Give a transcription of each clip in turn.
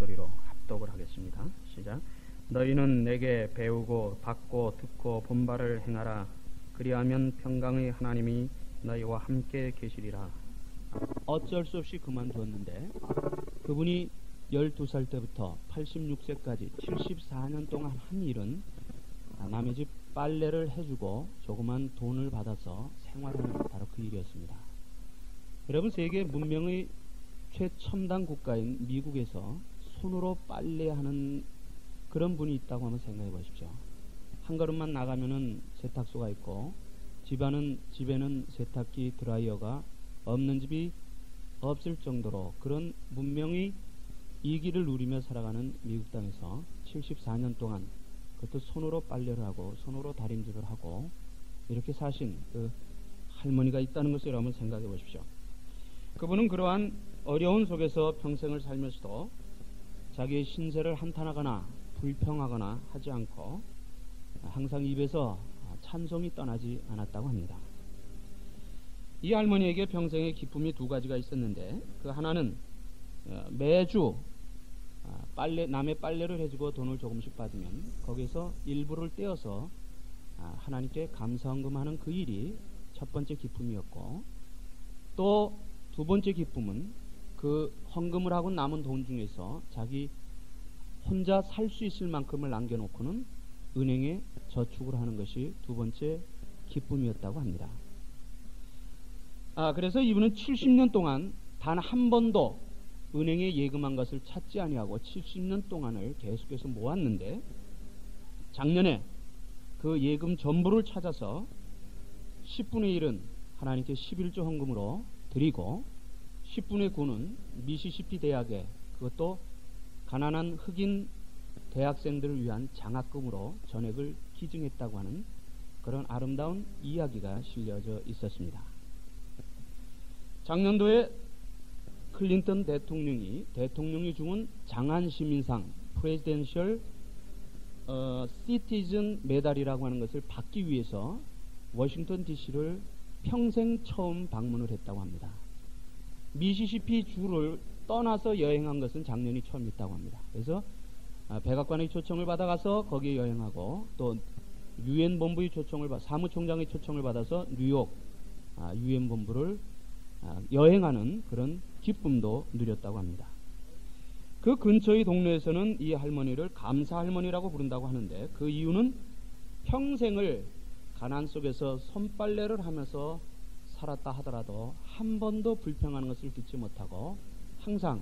목소리로 합독을 하겠습니다. 시작. 너희는 내게 배우고 받고 듣고 본바를 행하라. 그리하면 평강의 하나님이 너희와 함께 계시리라. 어쩔 수 없이 그만두었는데 그분이 12살 때부터 86세까지 74년 동안 한 일은 남의 집 빨래를 해주고 조그만 돈을 받아서 생활하는 바로 그 일이었습니다. 여러분, 세계 문명의 최첨단 국가인 미국에서 손으로 빨래하는 그런 분이 있다고 한번 생각해 보십시오. 한 걸음만 나가면은 세탁소가 있고 집에는 세탁기, 드라이어가 없는 집이 없을 정도로 그런 문명의 이기를 누리며 살아가는 미국 땅에서 74년 동안 그것도 손으로 빨래를 하고 손으로 다림질을 하고 이렇게 사신 그 할머니가 있다는 것을 여러분 생각해 보십시오. 그분은 그러한 어려운 속에서 평생을 살면서도 자기의 신세를 한탄하거나 불평하거나 하지 않고 항상 입에서 찬송이 떠나지 않았다고 합니다. 이 할머니에게 평생의 기쁨이 두 가지가 있었는데 그 하나는 매주 남의 빨래를 해주고 돈을 조금씩 받으면 거기서 일부를 떼어서 하나님께 감사헌금하는 그 일이 첫 번째 기쁨이었고, 또 두 번째 기쁨은 그 헌금을 하고 남은 돈 중에서 자기 혼자 살 수 있을 만큼을 남겨놓고는 은행에 저축을 하는 것이 두 번째 기쁨이었다고 합니다. 그래서 이분은 70년 동안 단 한 번도 은행에 예금한 것을 찾지 아니하고 70년 동안을 계속해서 모았는데 작년에 그 예금 전부를 찾아서 10분의 1은 하나님께 11조 헌금으로 드리고 10분의 9는 미시시피 대학에, 그것도 가난한 흑인 대학생들을 위한 장학금으로 전액을 기증했다고 하는 그런 아름다운 이야기가 실려져 있었습니다. 작년도에 클린턴 대통령이 주은 장안시민상 프레지던셜 시티즌 메달이라고 하는 것을 받기 위해서 워싱턴 DC를 평생 처음 방문을 했다고 합니다. 미시시피 주를 떠나서 여행한 것은 작년이 처음이었다고 합니다. 그래서 백악관의 초청을 받아가서 거기에 여행하고 또 유엔 본부의 사무총장의 초청을 받아서 뉴욕 유엔 본부를 여행하는 그런 기쁨도 누렸다고 합니다. 그 근처의 동네에서는 이 할머니를 감사 할머니라고 부른다고 하는데 그 이유는 평생을 가난 속에서 손빨래를 하면서 살았다 하더라도 한 번도 불평하는 것을 듣지 못하고 항상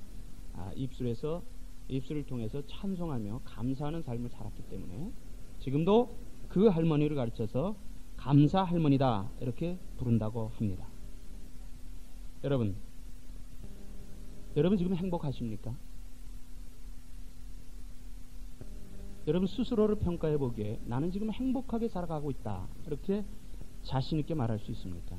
입술을 통해서 찬송하며 감사하는 삶을 살았기 때문에 지금도 그 할머니를 가르쳐서 감사 할머니다 이렇게 부른다고 합니다. 여러분 지금 행복하십니까? 여러분 스스로를 평가해 보기에 나는 지금 행복하게 살아가고 있다, 이렇게 자신 있게 말할 수 있습니까?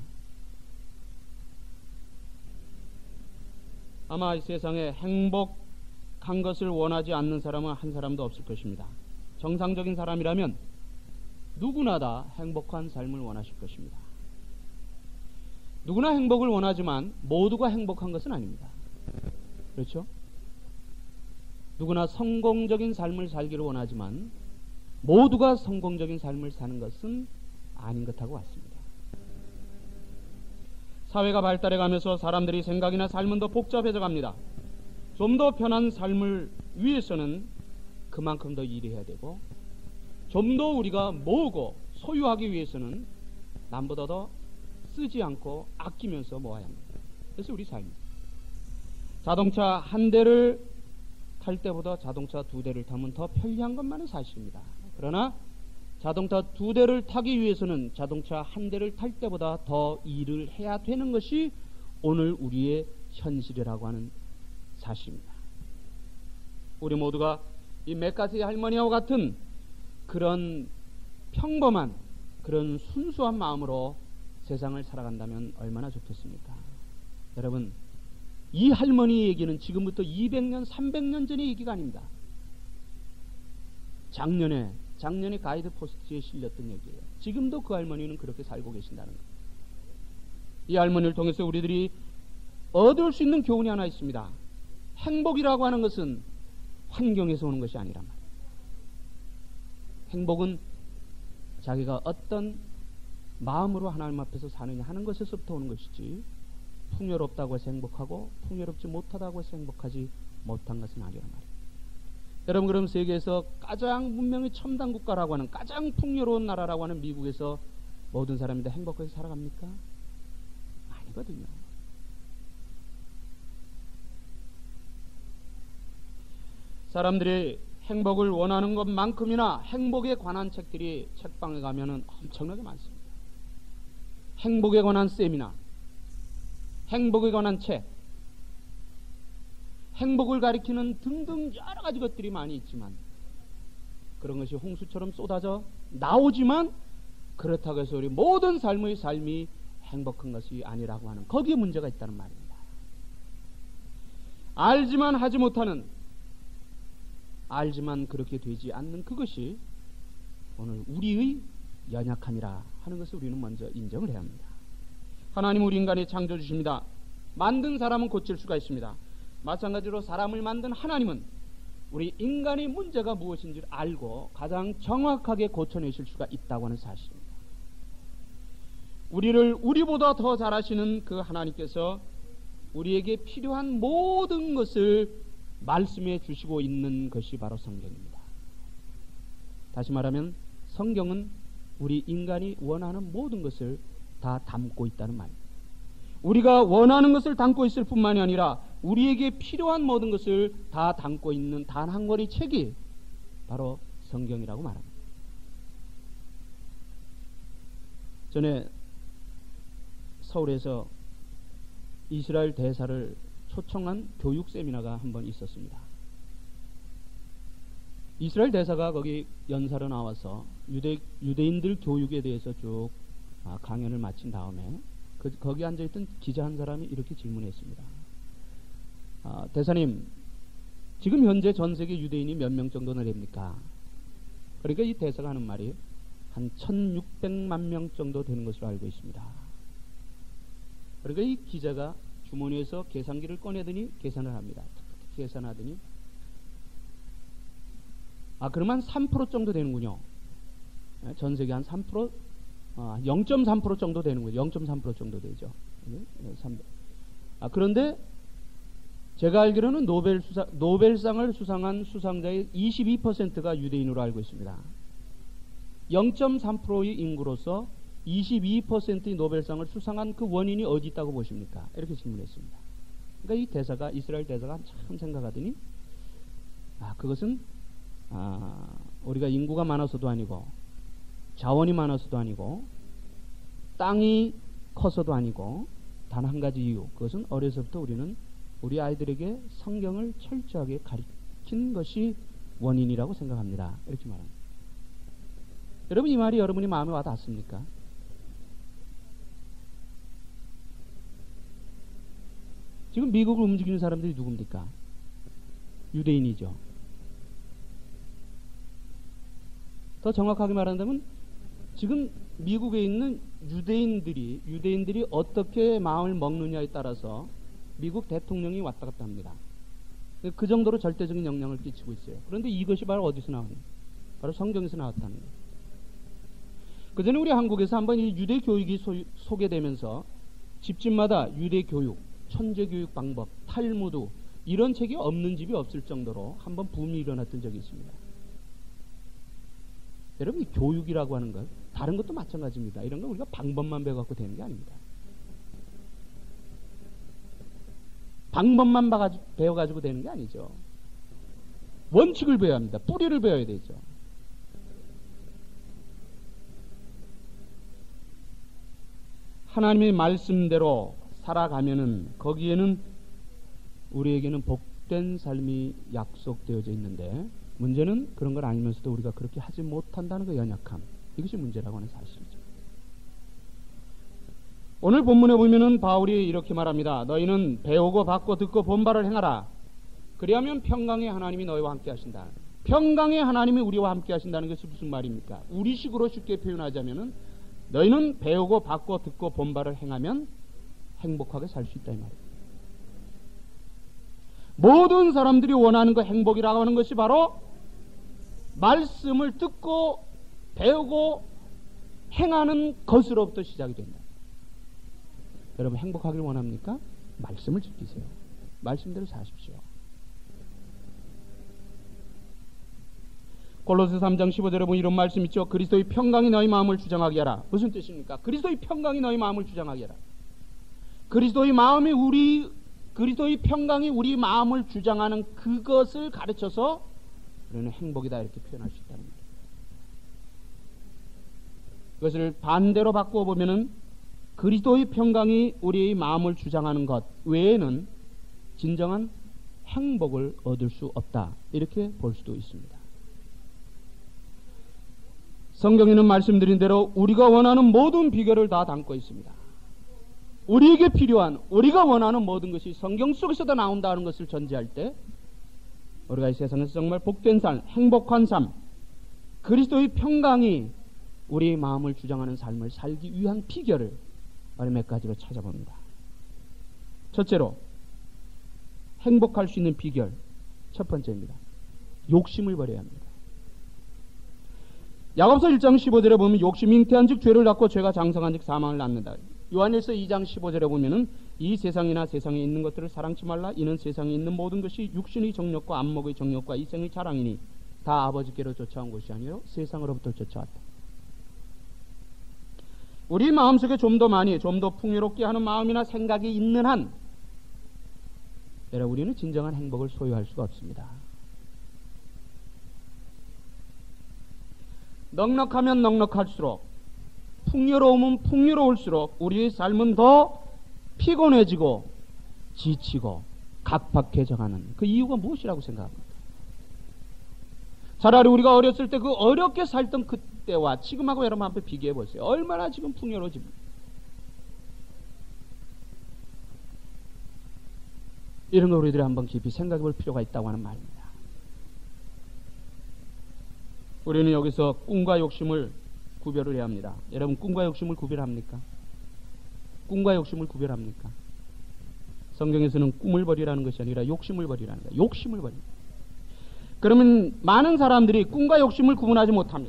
아마 이 세상에 행복한 것을 원하지 않는 사람은 한 사람도 없을 것입니다. 정상적인 사람이라면 누구나 다 행복한 삶을 원하실 것입니다. 누구나 행복을 원하지만 모두가 행복한 것은 아닙니다. 그렇죠? 누구나 성공적인 삶을 살기를 원하지만 모두가 성공적인 삶을 사는 것은 아닌 것하고 같습니다. 사회가 발달해 가면서 사람들이 생각이나 삶은 더 복잡해져 갑니다. 좀 더 편한 삶을 위해서는 그만큼 더 일해야 되고, 좀 더 우리가 모으고 소유하기 위해서는 남보다 더 쓰지 않고 아끼면서 모아야 합니다. 그래서 우리 삶이 자동차 한 대를 탈 때보다 자동차 두 대를 타면 더 편리한 것만은 사실입니다. 그러나 자동차 두 대를 타기 위해서는 자동차 한 대를 탈 때보다 더 일을 해야 되는 것이 오늘 우리의 현실이라고 하는 사실입니다. 우리 모두가 이 맥카시 할머니와 같은 그런 평범한 그런 순수한 마음으로 세상을 살아간다면 얼마나 좋겠습니까? 여러분, 이 할머니 얘기는 지금부터 200년, 300년 전의 얘기가 아닙니다. 작년에 가이드 포스트에 실렸던 얘기예요. 지금도 그 할머니는 그렇게 살고 계신다는 거예요. 이 할머니를 통해서 우리들이 얻을 수 있는 교훈이 하나 있습니다. 행복이라고 하는 것은 환경에서 오는 것이 아니란 말이에요. 행복은 자기가 어떤 마음으로 하나님 앞에서 사느냐 하는 것에서부터 오는 것이지, 풍요롭다고 해서 행복하고 풍요롭지 못하다고 해서 행복하지 못한 것은 아니란 말이에요. 여러분, 그럼 세계에서 가장 문명의 첨단 국가라고 하는, 가장 풍요로운 나라라고 하는 미국에서 모든 사람이 다 행복하게 살아갑니까? 아니거든요. 사람들이 행복을 원하는 것만큼이나 행복에 관한 책들이 책방에 가면은 엄청나게 많습니다. 행복에 관한 세미나, 행복에 관한 책, 행복을 가리키는 등등 여러 가지 것들이 많이 있지만, 그런 것이 홍수처럼 쏟아져 나오지만 그렇다고 해서 우리 모든 삶의 삶이 행복한 것이 아니라고 하는, 거기에 문제가 있다는 말입니다. 알지만 하지 못하는, 알지만 그렇게 되지 않는 그것이 오늘 우리의 연약함이라 하는 것을 우리는 먼저 인정을 해야 합니다. 하나님 우리 인간이 창조 주십니다. 만든 사람은 고칠 수가 있습니다. 마찬가지로 사람을 만든 하나님은 우리 인간의 문제가 무엇인지를 알고 가장 정확하게 고쳐내실 수가 있다고 하는 사실입니다. 우리를 우리보다 더 잘 아시는 그 하나님께서 우리에게 필요한 모든 것을 말씀해 주시고 있는 것이 바로 성경입니다. 다시 말하면 성경은 우리 인간이 원하는 모든 것을 다 담고 있다는 말입니다. 우리가 원하는 것을 담고 있을 뿐만이 아니라 우리에게 필요한 모든 것을 다 담고 있는 단 한 권의 책이 바로 성경이라고 말합니다. 전에 서울에서 이스라엘 대사를 초청한 교육 세미나가 한 번 있었습니다. 이스라엘 대사가 거기 연사로 나와서 유대인들 교육에 대해서 쭉 강연을 마친 다음에 거기 앉아있던 기자 한 사람이 이렇게 질문했습니다. 대사님, 지금 현재 전 세계 유대인이 몇 명 정도나 됩니까? 그러니까 이 대사가 하는 말이 한 1600만 명 정도 되는 것으로 알고 있습니다. 그러니까 이 기자가 주머니에서 계산기를 꺼내더니 계산을 합니다. 계산하더니 그러면 3% 정도 되는군요. 전 세계 한 3%, 0.3% 정도 되는군요. 0.3% 정도 되죠. 그런데 제가 알기로는 노벨상을 수상한 수상자의 22%가 유대인으로 알고 있습니다. 0.3%의 인구로서 22%의 노벨상을 수상한 그 원인이 어디 있다고 보십니까? 이렇게 질문했습니다. 그러니까 이 대사가, 이스라엘 대사가 참 생각하더니 그것은 우리가 인구가 많아서도 아니고 자원이 많아서도 아니고 땅이 커서도 아니고 단 한 가지 이유, 그것은 어려서부터 우리는 우리 아이들에게 성경을 철저하게 가르친 것이 원인이라고 생각합니다. 이렇게 말합니다. 여러분, 이 말이 여러분이 마음에 와 닿습니까? 지금 미국을 움직이는 사람들이 누굽니까? 유대인이죠. 더 정확하게 말한다면 지금 미국에 있는 유대인들이 어떻게 마음을 먹느냐에 따라서 미국 대통령이 왔다 갔다 합니다. 그 정도로 절대적인 영향을 끼치고 있어요. 그런데 이것이 바로 어디서 나오냐? 바로 성경에서 나왔다는 거예요. 그 전에 우리 한국에서 한번 이 유대 교육이 소개되면서 집집마다 유대 교육, 천재 교육 방법, 탈무드 이런 책이 없는 집이 없을 정도로 한번 붐이 일어났던 적이 있습니다. 여러분, 이 교육이라고 하는 것, 다른 것도 마찬가지입니다. 이런 건 우리가 방법만 배워갖고 되는 게 아닙니다. 방법만 배워가지고 되는 게 아니죠. 원칙을 배워야 합니다. 뿌리를 배워야 되죠. 하나님의 말씀대로 살아가면은 거기에는 우리에게는 복된 삶이 약속되어져 있는데, 문제는 그런 걸 알면서도 우리가 그렇게 하지 못한다는 그 연약함, 이것이 문제라고 하는 사실이죠. 오늘 본문에 보면은 바울이 이렇게 말합니다. 너희는 배우고 받고 듣고 본바를 행하라. 그리하면 평강의 하나님이 너희와 함께 하신다. 평강의 하나님이 우리와 함께 하신다는 것이 무슨 말입니까? 우리식으로 쉽게 표현하자면은 너희는 배우고 받고 듣고 본바를 행하면 행복하게 살 수 있다 이 말이에요. 모든 사람들이 원하는 그 행복이라고 하는 것이 바로 말씀을 듣고 배우고 행하는 것으로부터 시작이 된다. 여러분 행복하길 원합니까? 말씀을 지키세요. 말씀대로 사십시오. 골로새 3장 15절에 보면 이런 말씀 있죠. 그리스도의 평강이 너희 마음을 주장하게 하라. 무슨 뜻입니까? 그리스도의 평강이 너희 마음을 주장하게 하라. 그리스도의 평강이 우리 마음을 주장하는 그것을 가르쳐서 우리는 행복이다 이렇게 표현할 수 있다는 말이에요. 그것을 반대로 바꾸어 보면은 그리스도의 평강이 우리의 마음을 주장하는 것 외에는 진정한 행복을 얻을 수 없다 이렇게 볼 수도 있습니다. 성경에는 말씀드린 대로 우리가 원하는 모든 비결을 다 담고 있습니다. 우리에게 필요한 우리가 원하는 모든 것이 성경 속에서도 나온다는 것을 전제할 때 우리가 이 세상에서 정말 복된 삶, 행복한 삶, 그리스도의 평강이 우리의 마음을 주장하는 삶을 살기 위한 비결을 우리 몇 가지로 찾아봅니다. 첫째로 행복할 수 있는 비결 첫 번째입니다. 욕심을 버려야 합니다. 야고보서 1장 15절에 보면 욕심이 잉태한 즉 죄를 낳고 죄가 장성한 즉 사망을 낳는다. 요한일서 2장 15절에 보면은 이 세상이나 세상에 있는 것들을 사랑치 말라. 이는 세상에 있는 모든 것이 육신의 정욕과 안목의 정욕과 이생의 자랑이니 다 아버지께로 쫓아온 것이 아니라 세상으로부터 쫓아왔다. 우리 마음속에 좀 더 많이 좀 더 풍요롭게 하는 마음이나 생각이 있는 한 여러분 우리는 진정한 행복을 소유할 수가 없습니다. 넉넉하면 넉넉할수록 풍요로우면 풍요로울수록 우리의 삶은 더 피곤해지고 지치고 각박해져가는 그 이유가 무엇이라고 생각합니까? 차라리 우리가 어렸을 때 그 어렵게 살던 그때와 지금하고 여러분 한번 비교해 보세요. 얼마나 지금 풍요로워집니까? 이런 거 우리들이 한번 깊이 생각해 볼 필요가 있다고 하는 말입니다. 우리는 여기서 꿈과 욕심을 구별을 해야 합니다. 여러분 꿈과 욕심을 구별합니까? 꿈과 욕심을 구별합니까? 성경에서는 꿈을 버리라는 것이 아니라 욕심을 버리라는 거예요. 욕심을 버립니다. 그러면 많은 사람들이 꿈과 욕심을 구분하지 못합니다.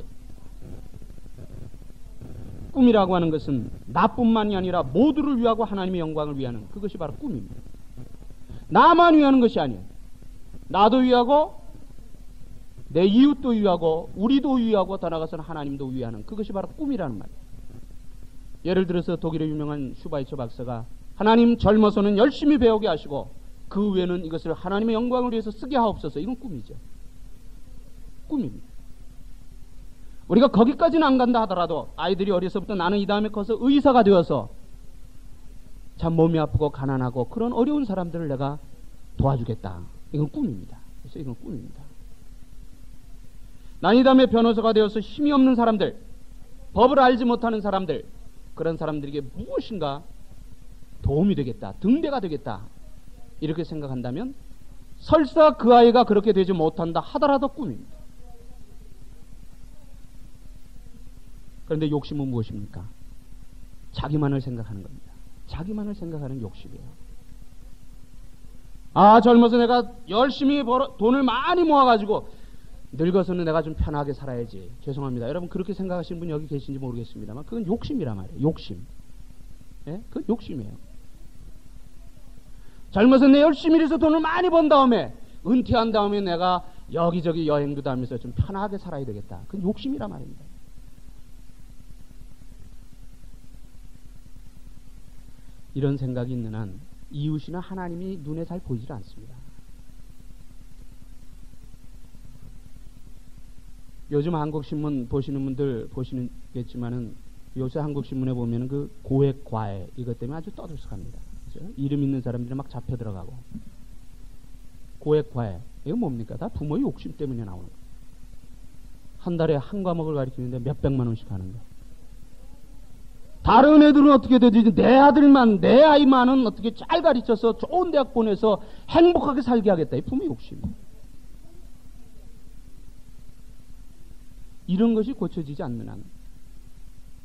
꿈이라고 하는 것은 나뿐만이 아니라 모두를 위하고 하나님의 영광을 위하는 그것이 바로 꿈입니다. 나만 위하는 것이 아니에요. 나도 위하고 내 이웃도 위하고 우리도 위하고 더 나아가서는 하나님도 위하는 그것이 바로 꿈이라는 말이에요. 예를 들어서 독일의 유명한 슈바이처 박사가 하나님 젊어서는 열심히 배우게 하시고 그 외에는 이것을 하나님의 영광을 위해서 쓰게 하옵소서. 이건 꿈이죠. 꿈입니다. 우리가 거기까지는 안 간다 하더라도 아이들이 어려서부터 나는 이 다음에 커서 의사가 되어서 참 몸이 아프고 가난하고 그런 어려운 사람들을 내가 도와주겠다. 이건 꿈입니다. 그래서 이건 꿈입니다. 난 이 다음에 변호사가 되어서 힘이 없는 사람들, 법을 알지 못하는 사람들, 그런 사람들에게 무엇인가 도움이 되겠다, 등대가 되겠다 이렇게 생각한다면 설사 그 아이가 그렇게 되지 못한다 하더라도 꿈입니다. 그런데 욕심은 무엇입니까? 자기만을 생각하는 겁니다. 자기만을 생각하는 욕심이에요. 아, 젊어서 내가 열심히 돈을 많이 모아가지고 늙어서는 내가 좀 편하게 살아야지. 죄송합니다. 여러분 그렇게 생각하시는 분 여기 계신지 모르겠습니다만 그건 욕심이란 말이에요. 욕심. 예? 그건 욕심이에요. 젊어서 내 열심히 해서 돈을 많이 번 다음에 은퇴한 다음에 내가 여기저기 여행도 다니면서 좀 편하게 살아야 되겠다. 그건 욕심이란 말입니다. 이런 생각이 있는 한 이웃이나 하나님이 눈에 잘 보이질 않습니다. 요즘 한국신문 보시는 분들 보시겠지만은 요새 한국신문에 보면은 그 고액 과외 이것 때문에 아주 떠들썩합니다. 그렇죠? 이름 있는 사람들이 막 잡혀 들어가고 고액 과외 이거 뭡니까? 다 부모의 욕심 때문에 나오는 거. 한 달에 한 과목을 가르치는데 몇백만 원씩 하는 거. 다른 애들은 어떻게 되지? 내 아들만, 내 아이만은 어떻게 잘 가르쳐서 좋은 대학 보내서 행복하게 살게 하겠다. 이 부모의 욕심. 이런 것이 고쳐지지 않는 한.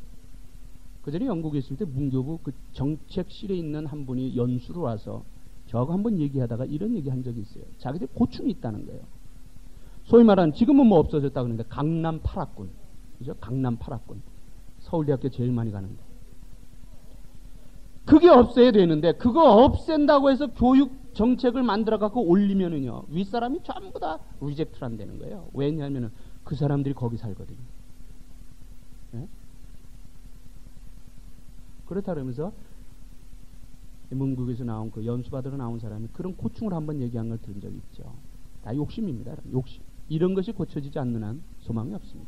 그 전에 영국에 있을 때 문교부 그 정책실에 있는 한 분이 연수로 와서 저하고 한번 얘기하다가 이런 얘기 한 적이 있어요. 자기들 고충이 있다는 거예요. 소위 말하는 지금은 뭐 없어졌다 그러는데 강남 8학군, 그죠? 강남 8학군, 서울대학교 제일 많이 가는데 그게 없애야 되는데 그거 없앤다고 해서 교육 정책을 만들어 갖고 올리면은요 윗사람이 전부 다 리젝트를 한다는 거예요. 왜냐하면은 그 사람들이 거기 살거든요. 네? 그렇다 그러면서 문국에서 나온 그 연수받으러 나온 사람이 그런 고충을 한번 얘기한 걸 들은 적이 있죠. 다 욕심입니다. 욕심. 이런 것이 고쳐지지 않는 한 소망이 없습니다.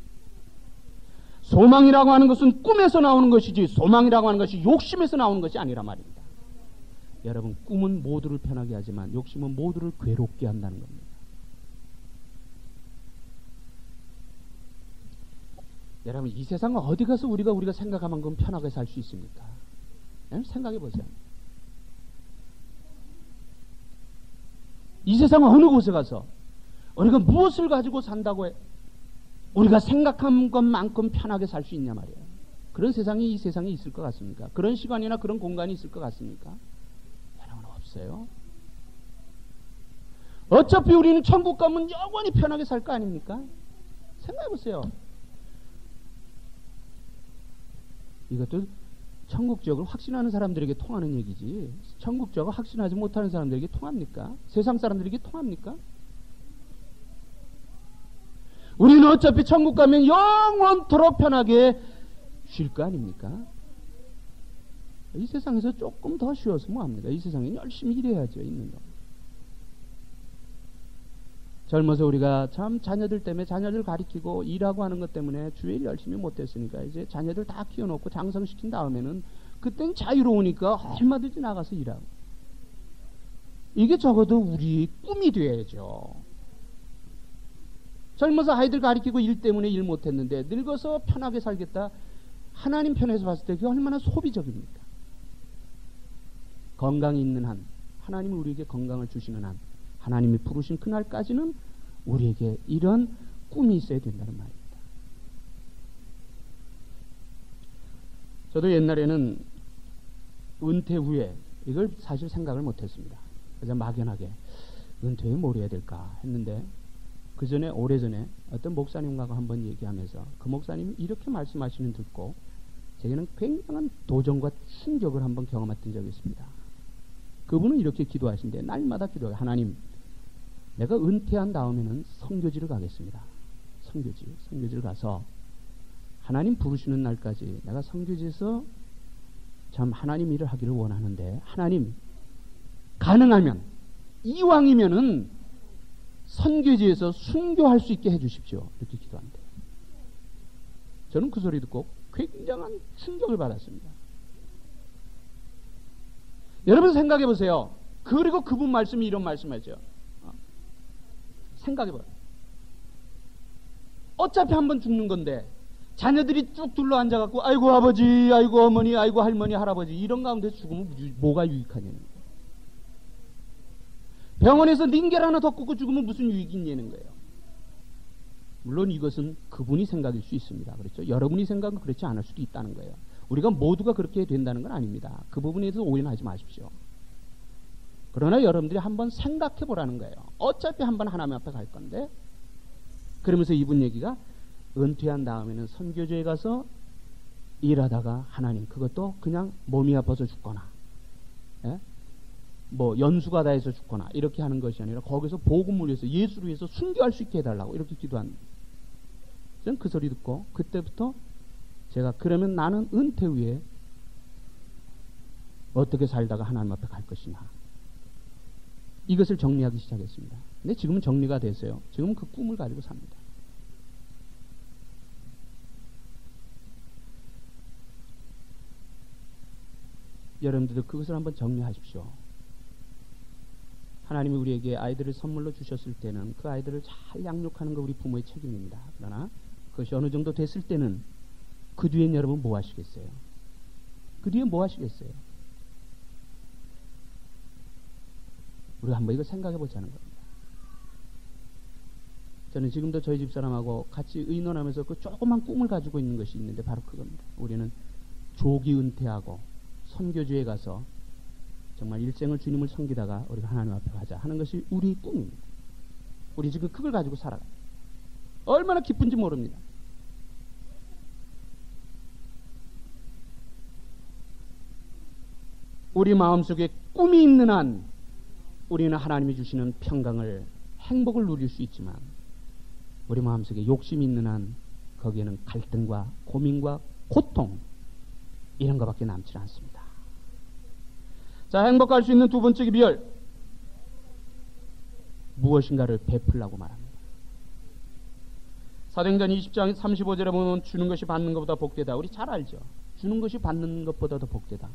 소망이라고 하는 것은 꿈에서 나오는 것이지 소망이라고 하는 것이 욕심에서 나오는 것이 아니라 말입니다. 여러분, 꿈은 모두를 편하게 하지만 욕심은 모두를 괴롭게 한다는 겁니다. 여러분, 이 세상은 어디 가서 우리가 생각한 만큼 편하게 살 수 있습니까? 생각해 보세요. 이 세상 어느 곳에 가서 우리가 무엇을 가지고 산다고 해 우리가 생각한 것만큼 편하게 살 수 있냐 말이에요. 그런 세상이 이 세상에 있을 것 같습니까? 그런 시간이나 그런 공간이 있을 것 같습니까? 여러분, 없어요. 어차피 우리는 천국 가면 영원히 편하게 살 거 아닙니까? 생각해 보세요. 이것도 천국 지역을 확신하는 사람들에게 통하는 얘기지 천국 지역을 확신하지 못하는 사람들에게 통합니까? 세상 사람들에게 통합니까? 우리는 어차피 천국 가면 영원토록 편하게 쉴 거 아닙니까? 이 세상에서 조금 더 쉬어서 뭐합니까? 이 세상에 열심히 일해야죠. 있는 거. 젊어서 우리가 참 자녀들 때문에 자녀들 가리키고 일하고 하는 것 때문에 주일 열심히 못했으니까 이제 자녀들 다 키워놓고 장성시킨 다음에는 그땐 자유로우니까 얼마든지 나가서 일하고 이게 적어도 우리 꿈이 돼야죠. 젊어서 아이들 가리키고 일 때문에 일 못했는데 늙어서 편하게 살겠다. 하나님 편에서 봤을 때 그게 얼마나 소비적입니까? 건강이 있는 한 하나님은 우리에게 건강을 주시는 한 하나님이 부르신 그날까지는 우리에게 이런 꿈이 있어야 된다는 말입니다. 저도 옛날에는 은퇴 후에 이걸 사실 생각을 못했습니다. 그래서 막연하게 은퇴 후에 뭘 해야 될까 했는데 그 전에 오래전에 어떤 목사님과 한번 얘기하면서 그 목사님이 이렇게 말씀하시는 듣고 제게는 굉장한 도전과 충격을 한번 경험했던 적이 있습니다. 그분은 이렇게 기도하신대. 날마다 기도해요. 하나님, 내가 은퇴한 다음에는 선교지를 가겠습니다. 선교지를 가서 하나님 부르시는 날까지 내가 선교지에서 참 하나님 일을 하기를 원하는데 하나님 가능하면 이왕이면은 선교지에서 순교할 수 있게 해주십시오. 이렇게 기도한대요. 저는 그 소리 듣고 굉장한 충격을 받았습니다. 여러분 생각해 보세요. 그리고 그분 말씀이 이런 말씀하죠. 생각해 봐요. 어차피 한번 죽는 건데 자녀들이 쭉 둘러 앉아갖고 아이고 아버지, 아이고 어머니, 아이고 할머니, 할아버지 이런 가운데서 죽으면 뭐가 유익하냐는 거예요. 병원에서 링겔 하나 더 꽂고 죽으면 무슨 유익이 있냐는 거예요. 물론 이것은 그분이 생각일 수 있습니다. 그렇죠? 여러분이 생각은 그렇지 않을 수도 있다는 거예요. 우리가 모두가 그렇게 된다는 건 아닙니다. 그 부분에 대해서 오해는 하지 마십시오. 그러나 여러분들이 한번 생각해 보라는 거예요. 어차피 한번 하나님 앞에 갈 건데 그러면서 이분 얘기가 은퇴한 다음에는 선교지에 가서 일하다가 하나님 그것도 그냥 몸이 아파서 죽거나 예? 뭐 연수가 다 해서 죽거나 이렇게 하는 것이 아니라 거기서 복음을 위해서 예수를 위해서 순교할 수 있게 해달라고 이렇게 기도한 저는 그 소리 듣고 그때부터 제가 그러면 나는 은퇴 후에 어떻게 살다가 하나님 앞에 갈 것이냐 이것을 정리하기 시작했습니다. 근데 지금은 정리가 됐어요. 지금은 그 꿈을 가지고 삽니다. 여러분들도 그것을 한번 정리하십시오. 하나님이 우리에게 아이들을 선물로 주셨을 때는 그 아이들을 잘 양육하는 거 우리 부모의 책임입니다. 그러나 그것이 어느 정도 됐을 때는 그 뒤엔 여러분 뭐 하시겠어요? 그 뒤에 뭐 하시겠어요? 우리가 한번 이거 생각해 보자는 겁니다. 저는 지금도 저희 집사람하고 같이 의논하면서 그 조그만 꿈을 가지고 있는 것이 있는데 바로 그겁니다. 우리는 조기 은퇴하고 선교지에 가서 정말 일생을 주님을 섬기다가 우리가 하나님 앞에 가자 하는 것이 우리 꿈입니다. 우리 지금 그걸 가지고 살아가요. 얼마나 기쁜지 모릅니다. 우리 마음속에 꿈이 있는 한 우리는 하나님이 주시는 평강을, 행복을 누릴 수 있지만 우리 마음속에 욕심이 있는 한 거기에는 갈등과 고민과 고통, 이런 것밖에 남지 않습니다. 자, 행복할 수 있는 두 번째 비결, 무엇인가를 베풀라고 말합니다. 사도행전 20장 35절에 보면 주는 것이 받는 것보다 복되다. 우리 잘 알죠. 주는 것이 받는 것보다 더 복되다.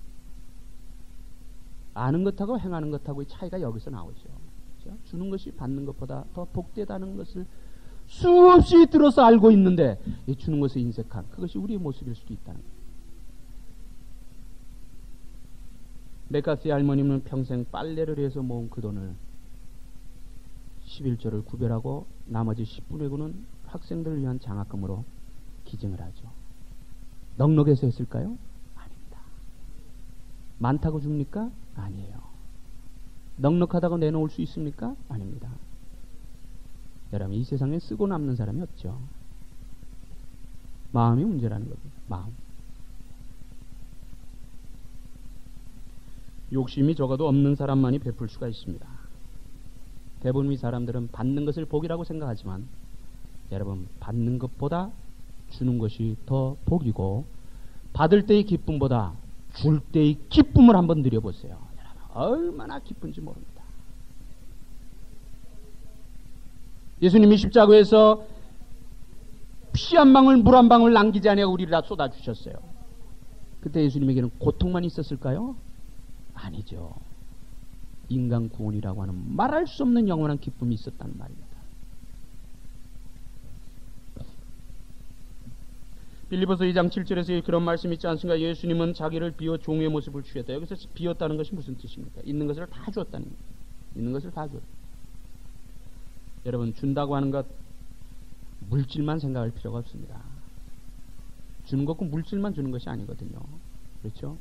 아는 것하고 행하는 것하고의 차이가 여기서 나오죠. 그렇죠? 주는 것이 받는 것보다 더 복되다는 것을 수없이 들어서 알고 있는데 이 주는 것에 인색한, 그것이 우리의 모습일 수도 있다는 거예요. 메카시 할머니는 평생 빨래를 해서 모은 그 돈을 11조를 구별하고 나머지 10분의 9는 학생들을 위한 장학금으로 기증을 하죠. 넉넉해서 했을까요? 아닙니다. 많다고 줍니까? 아니에요. 넉넉하다고 내놓을 수 있습니까? 아닙니다. 여러분, 이 세상에 쓰고 남는 사람이 없죠. 마음이 문제라는 겁니다. 마음. 욕심이 적어도 없는 사람만이 베풀 수가 있습니다. 대부분의 사람들은 받는 것을 복이라고 생각하지만 여러분, 받는 것보다 주는 것이 더 복이고 받을 때의 기쁨보다 줄 때의 기쁨을 한번 누려보세요. 여러분, 얼마나 기쁜지 모릅니다. 예수님이 십자가에서 피 한 방울, 물 한 방울 남기지 아니하고 우리를 다 쏟아주셨어요. 그때 예수님에게는 고통만 있었을까요? 아니죠. 인간 구원이라고 하는 말할 수 없는 영원한 기쁨이 있었다는 말입니다. 빌립보서 2장 7절에서 그런 말씀이 있지 않습니까? 예수님은 자기를 비워 종의 모습을 취했다. 여기서 비웠다는 것이 무슨 뜻입니까? 있는 것을 다 주었다는 겁니다. 있는 것을 다 주었다. 여러분, 준다고 하는 것 물질만 생각할 필요가 없습니다. 주는 것은 물질만 주는 것이 아니거든요. 그렇죠?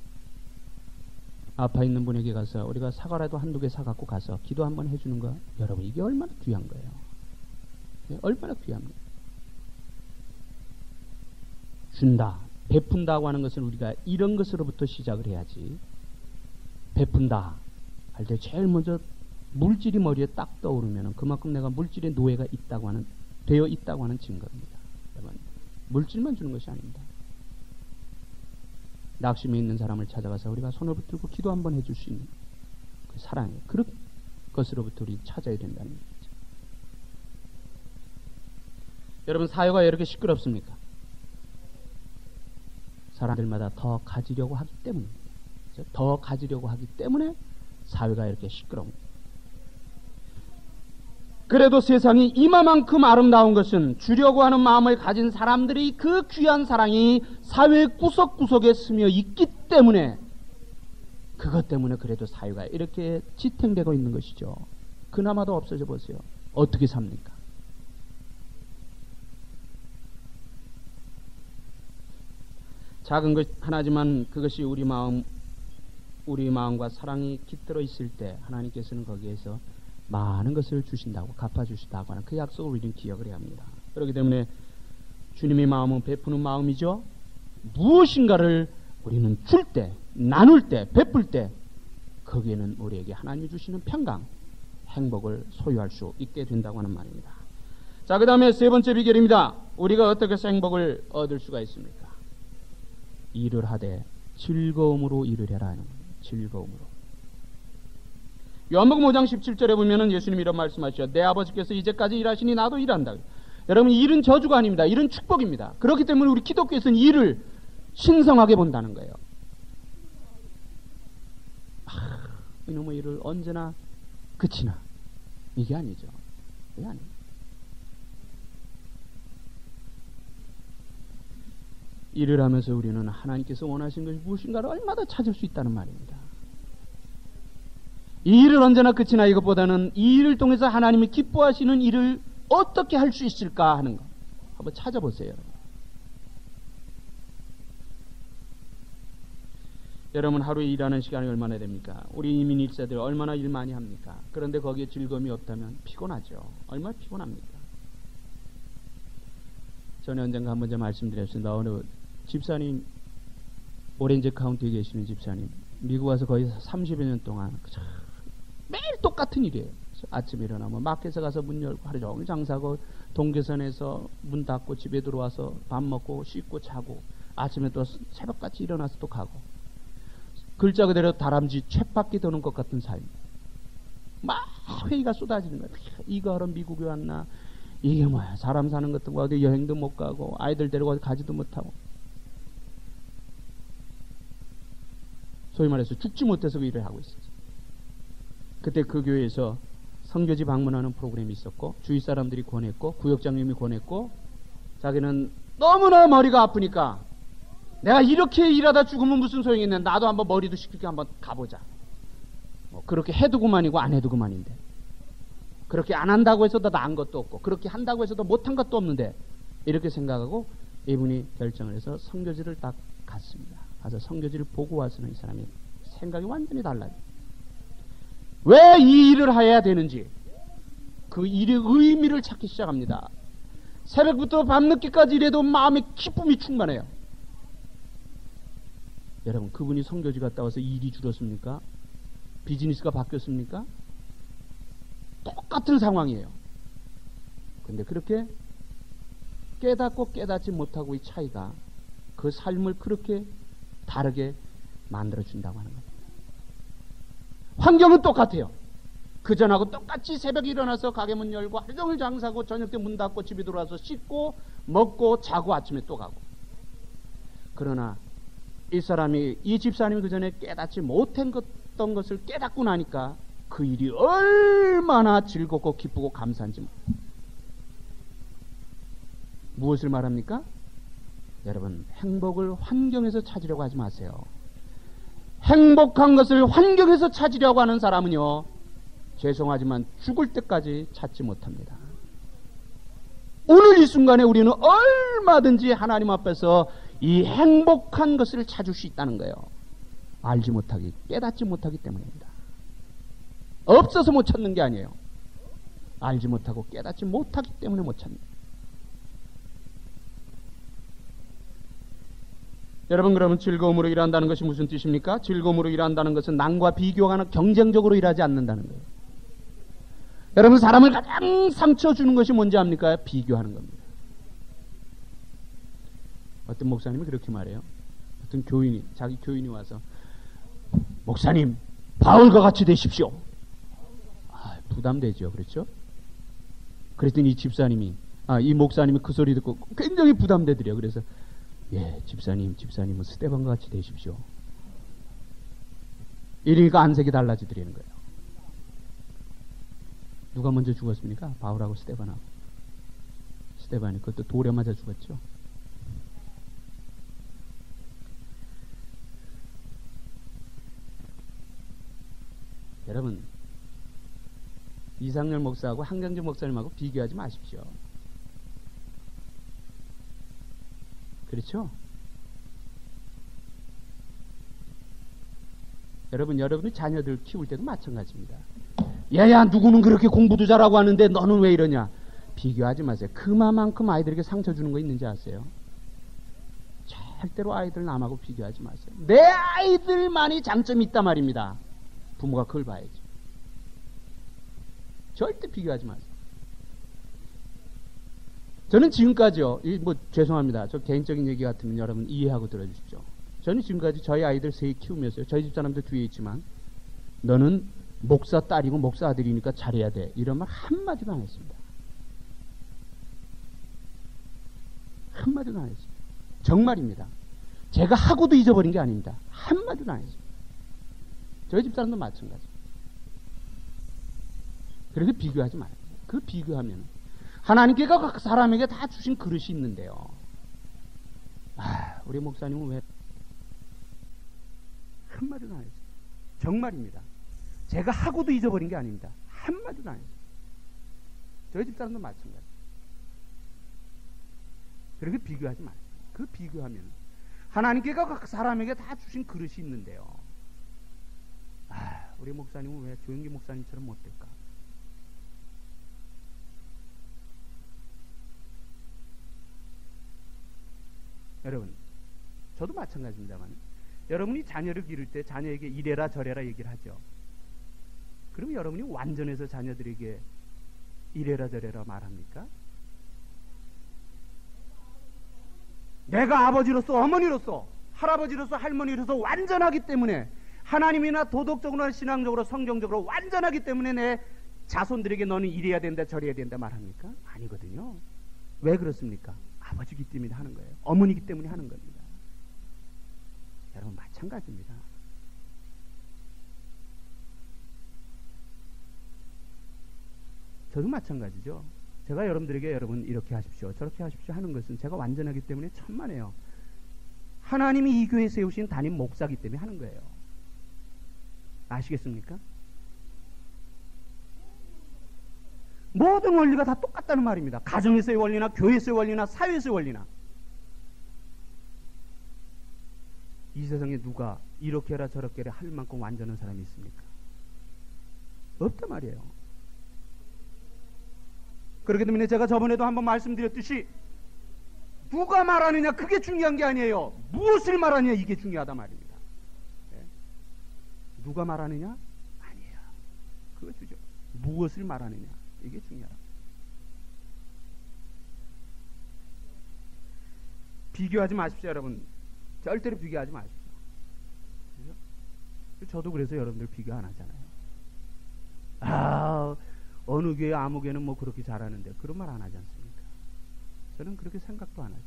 아파 있는 분에게 가서 우리가 사과라도 한두 개 사갖고 가서 기도 한번 해주는 거, 여러분, 이게 얼마나 귀한 거예요. 얼마나 귀합니까? 준다, 베푼다고 하는 것은 우리가 이런 것으로부터 시작을 해야지. 베푼다 할 때 제일 먼저 물질이 머리에 딱 떠오르면 그만큼 내가 물질의 노예가 있다고 하는, 되어 있다고 하는 증거입니다. 여러분, 물질만 주는 것이 아닙니다. 낙심에 있는 사람을 찾아가서 우리가 손을 붙들고 기도 한번 해줄 수 있는 그 사랑이, 그런 것으로부터 우리 찾아야 된다는 거죠. 여러분, 사회가 이렇게 시끄럽습니까? 사람들마다 더 가지려고 하기 때문입니다. 더 가지려고 하기 때문에 사회가 이렇게 시끄러웁니다. 그래도 세상이 이마만큼 아름다운 것은 주려고 하는 마음을 가진 사람들이 그 귀한 사랑이 사회 구석구석에 스며 있기 때문에, 그것 때문에 그래도 사회가 이렇게 지탱되고 있는 것이죠. 그나마도 없어져 보세요. 어떻게 삽니까? 작은 것 하나지만 그것이 우리 마음과 사랑이 깃들어 있을 때 하나님께서는 거기에서 많은 것을 주신다고, 갚아주신다고 하는 그 약속을 우리는 기억을 해야 합니다. 그렇기 때문에 주님의 마음은 베푸는 마음이죠. 무엇인가를 우리는 줄 때, 나눌 때, 베풀 때 거기에는 우리에게 하나님이 주시는 평강, 행복을 소유할 수 있게 된다고 하는 말입니다. 자, 그 다음에 세 번째 비결입니다. 우리가 어떻게 해서 행복을 얻을 수가 있습니까? 일을 하되 즐거움으로 일을 해라 하는 거예요. 즐거움으로. 요한복음 5장 17절에 보면은 예수님이 이런 말씀하시죠. 내 아버지께서 이제까지 일하시니 나도 일한다. 여러분, 일은 저주가 아닙니다. 일은 축복입니다. 그렇기 때문에 우리 기독교에서는 일을 신성하게 본다는 거예요. 이놈의 일을 언제나 그치나, 이게 아니죠. 이게 아니에요. 일을 하면서 우리는 하나님께서 원하시는 것이 무엇인가를 얼마나 찾을 수 있다는 말입니다. 이 일을 언제나 그치나 이것보다는 이 일을 통해서 하나님이 기뻐하시는 일을 어떻게 할 수 있을까 하는 거 한번 찾아보세요. 여러분 하루에 일하는 시간이 얼마나 됩니까? 우리 이민 1세들 얼마나 일 많이 합니까? 그런데 거기에 즐거움이 없다면 피곤하죠. 얼마나 피곤합니까? 저는 언젠가 한번 좀 말씀드렸습니다. 어느 집사님, 오렌지 카운티에 계시는 집사님, 미국 와서 거의 30여 년 동안 매일 똑같은 일이에요. 아침에 일어나면 마켓에 가서 문 열고 하루 종일 장사하고, 동계선에서 문 닫고 집에 들어와서 밥 먹고 씻고 자고, 아침에 또 새벽같이 일어나서 또 가고, 글자 그대로 다람쥐 쳇바퀴 도는 것 같은 삶. 막 회의가 쏟아지는 거야. 이거 하러 미국에 왔나? 이게 뭐야? 사람 사는 것도 뭐 어디 여행도 못 가고, 아이들 데리고 어디 가지도 못하고, 소위 말해서 죽지 못해서 그 일을 하고 있었어요. 그때 그 교회에서 선교지 방문하는 프로그램이 있었고, 주위 사람들이 권했고, 구역장님이 권했고, 자기는 너무나 머리가 아프니까 내가 이렇게 일하다 죽으면 무슨 소용이 있냐, 나도 한번 머리도 식히게 한번 가보자. 뭐 그렇게 해도 그만이고 안 해도 그만인데, 그렇게 안 한다고 해서 더 나은 것도 없고, 그렇게 한다고 해서 더 못한 것도 없는데, 이렇게 생각하고 이분이 결정을 해서 선교지를 딱 갔습니다. 가서 선교지를 보고 와서는 이 사람이 생각이 완전히 달라요. 왜 이 일을 해야 되는지, 그 일의 의미를 찾기 시작합니다. 새벽부터 밤늦게까지 일해도 마음에 기쁨이 충만해요. 여러분, 그분이 선교지 갔다 와서 일이 줄었습니까? 비즈니스가 바뀌었습니까? 똑같은 상황이에요. 근데 그렇게 깨닫고 깨닫지 못하고 이 차이가 그 삶을 그렇게 다르게 만들어준다고 하는 겁니다. 환경은 똑같아요. 그전하고 똑같이 새벽에 일어나서 가게 문 열고 하루 종일 장사하고, 저녁 때 문 닫고 집에 들어와서 씻고 먹고 자고 아침에 또 가고. 그러나 이 사람이, 이 집사님이 그 전에 깨닫지 못했던 것을 깨닫고 나니까 그 일이 얼마나 즐겁고 기쁘고 감사한지. 무엇을 말합니까? 여러분, 행복을 환경에서 찾으려고 하지 마세요. 행복한 것을 환경에서 찾으려고 하는 사람은요, 죄송하지만 죽을 때까지 찾지 못합니다. 오늘 이 순간에 우리는 얼마든지 하나님 앞에서 이 행복한 것을 찾을 수 있다는 거예요. 알지 못하기, 깨닫지 못하기 때문입니다. 없어서 못 찾는 게 아니에요. 알지 못하고 깨닫지 못하기 때문에 못 찾는 거예요. 여러분, 그러면 즐거움으로 일한다는 것이 무슨 뜻입니까? 즐거움으로 일한다는 것은 남과 비교하는, 경쟁적으로 일하지 않는다는 거예요. 여러분, 사람을 가장 상처 주는 것이 뭔지 압니까? 비교하는 겁니다. 어떤 목사님이 그렇게 말해요. 어떤 교인이, 자기 교인이 와서, 목사님, 바울과 같이 되십시오. 부담되죠. 그렇죠? 그랬더니 이 집사님이, 이 목사님이 그 소리 듣고 굉장히 부담되더래요. 그래서, 예, 집사님은 스데반과 같이 되십시오. 이러니까 안색이 달라지더라는 거예요. 누가 먼저 죽었습니까? 바울하고 스데반하고. 스데반이 그것도 돌에 맞아 죽었죠. 여러분, 이상열 목사하고 한경주 목사님하고 비교하지 마십시오. 그렇죠? 여러분이 자녀들 키울 때도 마찬가지입니다. 야야, 누구는 그렇게 공부도 잘하고 하는데 너는 왜 이러냐? 비교하지 마세요. 그만큼 아이들에게 상처 주는 거 있는지 아세요? 절대로 아이들 남하고 비교하지 마세요. 내 아이들만이 장점이 있단 말입니다. 부모가 그걸 봐야죠. 절대 비교하지 마세요. 저는 지금까지요, 죄송합니다. 저 개인적인 얘기 같으면 여러분 이해하고 들어주십시오. 저는 지금까지 저희 아이들 셋 키우면서요, 저희 집사람도 뒤에 있지만, 너는 목사 딸이고 목사 아들이니까 잘해야 돼, 이런 말 한마디도 안 했습니다. 한마디도 안 했습니다. 정말입니다. 제가 하고도 잊어버린 게 아닙니다. 한마디도 안 했습니다. 저희 집사람도 마찬가지입니다. 그렇게 비교하지 말아요. 그 비교하면 하나님께서 각 사람에게 다 주신 그릇이 있는데요. 우리 목사님은 왜 한마디도 안 했어요. 정말입니다. 제가 하고도 잊어버린 게 아닙니다. 한마디도 안 했어요. 저희 집사람도 마찬가지. 그렇게 비교하지 말아요. 그 비교하면 하나님께가 각 사람에게 다 주신 그릇이 있는데요. 우리 목사님은 왜 조영기 목사님처럼 못 될까? 여러분, 저도 마찬가지입니다만, 여러분이 자녀를 기를 때 자녀에게 이래라 저래라 얘기를 하죠. 그럼 여러분이 완전해서 자녀들에게 이래라 저래라 말합니까? 내가 아버지로서, 어머니로서, 할아버지로서, 할머니로서 완전하기 때문에, 하나님이나 도덕적으로나 신앙적으로 성경적으로 완전하기 때문에 내 자손들에게 너는 이래야 된다 저래야 된다 말합니까? 아니거든요. 왜 그렇습니까? 아버지기 때문에 하는 거예요. 어머니기 때문에 하는 겁니다. 여러분, 마찬가지입니다. 저도 마찬가지죠. 제가 여러분들에게 여러분 이렇게 하십시오 저렇게 하십시오 하는 것은 제가 완전하기 때문에 천만에요. 하나님이 이 교회에 세우신 담임 목사기 때문에 하는 거예요. 아시겠습니까? 모든 원리가 다 똑같다는 말입니다. 가정에서의 원리나 교회에서의 원리나 사회에서의 원리나. 이 세상에 누가 이렇게 해라 저렇게 해라 할 만큼 완전한 사람이 있습니까? 없단 말이에요. 그렇기 때문에 제가 저번에도 한번 말씀드렸듯이 누가 말하느냐 그게 중요한 게 아니에요. 무엇을 말하느냐 이게 중요하단 말입니다. 네. 누가 말하느냐? 아니에요. 그거 주죠. 무엇을 말하느냐 이게 중요하다. 비교하지 마십시오 여러분. 절대로 비교하지 마십시오. 그죠? 저도 그래서 여러분들 비교 안 하잖아요. 어느 교회 아무 교회는 뭐 그렇게 잘하는데 그런 말 안 하지 않습니까? 저는 그렇게 생각도 안 하죠.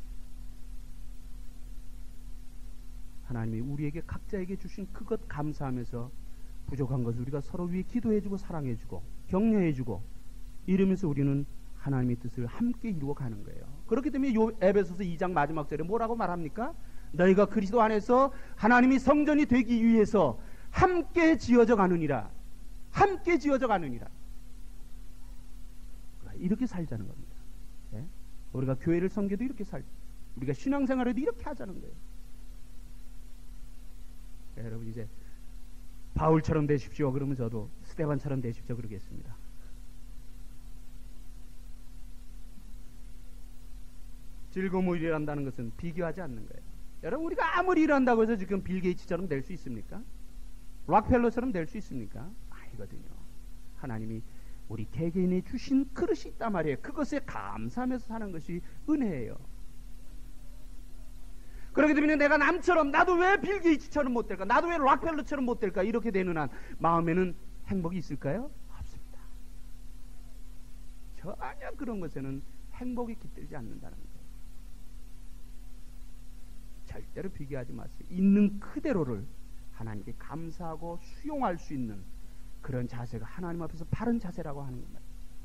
하나님이 우리에게 각자에게 주신 그것 감사하면서 부족한 것을 우리가 서로 위해 기도해주고 사랑해주고 격려해주고 이러면서 우리는 하나님의 뜻을 함께 이루어가는 거예요. 그렇기 때문에 요 에베소서 2장 마지막 절에 뭐라고 말합니까? 너희가 그리스도 안에서 하나님이 성전이 되기 위해서 함께 지어져 가느니라. 함께 지어져 가느니라. 이렇게 살자는 겁니다. 네? 우리가 교회를 섬겨도 이렇게 우리가 신앙생활에도 이렇게 하자는 거예요. 네, 여러분 이제 바울처럼 되십시오 그러면 저도 스데반처럼 되십시오 그러겠습니다. 즐거움을 일한다는 것은 비교하지 않는 거예요. 여러분 우리가 아무리 일한다고 해서 지금 빌 게이츠처럼 될 수 있습니까? 락펠러처럼 될 수 있습니까? 아니거든요. 하나님이 우리 개개인이 주신 그릇이 있단 말이에요. 그것에 감사하면서 사는 것이 은혜예요. 그렇기 때문에 내가 남처럼 나도 왜 빌 게이츠처럼 못 될까? 나도 왜 락펠러처럼 못 될까? 이렇게 되는 한 마음에는 행복이 있을까요? 없습니다. 전혀 그런 것에는 행복이 깃들지 않는다는 거예요. 절대로 비교하지 마세요. 있는 그대로를 하나님께 감사하고 수용할 수 있는 그런 자세가 하나님 앞에서 바른 자세라고 하는 겁니다.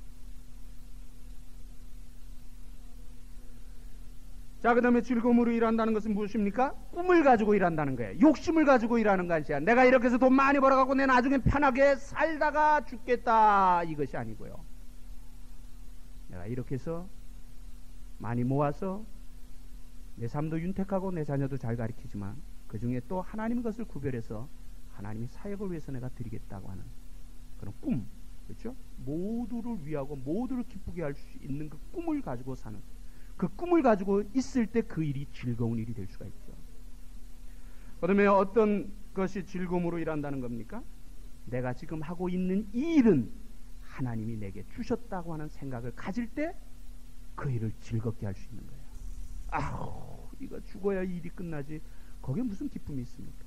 자, 그 다음에 즐거움으로 일한다는 것은 무엇입니까? 꿈을 가지고 일한다는 거예요. 욕심을 가지고 일하는 것이 아니라 내가 이렇게 해서 돈 많이 벌어갖고 내 나중에 편하게 살다가 죽겠다 이것이 아니고요. 내가 이렇게 해서 많이 모아서 내 삶도 윤택하고 내 자녀도 잘 가르치지만 그 중에 또 하나님 것을 구별해서 하나님의 사역을 위해서 내가 드리겠다고 하는 그런 꿈, 그렇죠? 모두를 위하고 모두를 기쁘게 할 수 있는 그 꿈을 가지고 사는, 그 꿈을 가지고 있을 때 그 일이 즐거운 일이 될 수가 있죠. 그러면 어떤 것이 즐거움으로 일한다는 겁니까? 내가 지금 하고 있는 이 일은 하나님이 내게 주셨다고 하는 생각을 가질 때 그 일을 즐겁게 할 수 있는 거예요. 아우, 이거 죽어야 이 일이 끝나지. 거기에 무슨 기쁨이 있습니까?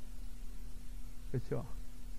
그렇죠?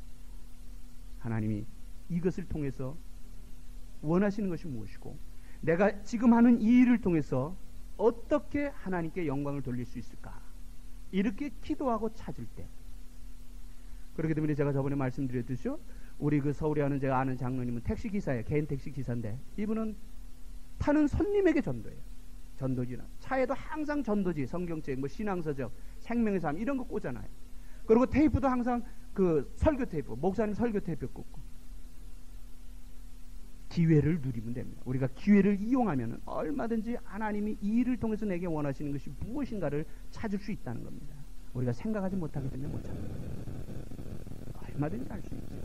하나님이 이것을 통해서 원하시는 것이 무엇이고 내가 지금 하는 이 일을 통해서 어떻게 하나님께 영광을 돌릴 수 있을까? 이렇게 기도하고 찾을 때, 그렇기 때문에 제가 저번에 말씀드렸듯이요, 우리 그 서울에 하는 제가 아는 장로님은 택시기사예요. 개인 택시기사인데 이분은 타는 손님에게 전도해요. 전도지나 차에도 항상 전도지, 성경책, 뭐 신앙서적, 생명의 삶 이런 거 꽂아놔요. 그리고 테이프도 항상 그 설교 테이프, 목사님 설교 테이프 꽂고 기회를 누리면 됩니다. 우리가 기회를 이용하면 얼마든지 하나님이 이 일을 통해서 내게 원하시는 것이 무엇인가를 찾을 수 있다는 겁니다. 우리가 생각하지 못하기 때문에 못 찾는 거예요. 얼마든지 할 수 있죠.